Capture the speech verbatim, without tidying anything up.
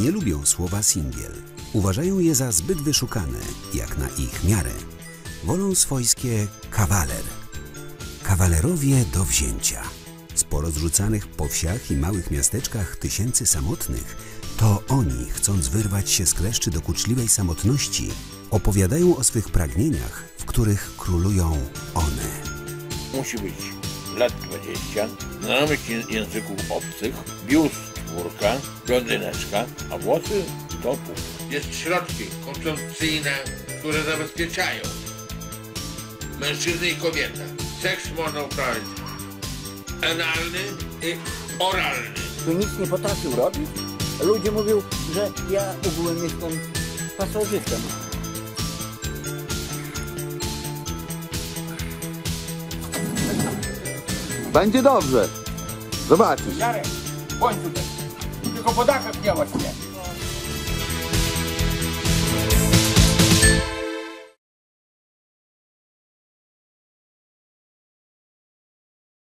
nie lubią słowa singiel. Uważają je za zbyt wyszukane, jak na ich miarę. Wolą swojskie kawaler. Kawalerowie do wzięcia. Z porozrzucanych po wsiach i małych miasteczkach tysięcy samotnych, to oni, chcąc wyrwać się z kleszczy dokuczliwej samotności, opowiadają o swych pragnieniach, w których królują one. Musi być lat dwadzieścia, znajomość języków obcych, biust czwórka, blondyneczka, a włosy do pół. Jest środki konsumpcyjne, które zabezpieczają mężczyznę i kobietę. Seks można uprawiać analny i oralny. Tu nic nie potrafił robić. Ludzie mówią, że ja ogółem jestem pasożytem. Będzie dobrze. Zobaczysz. Jarek, bądź tutaj. Tylko po dachach nie łatwiej.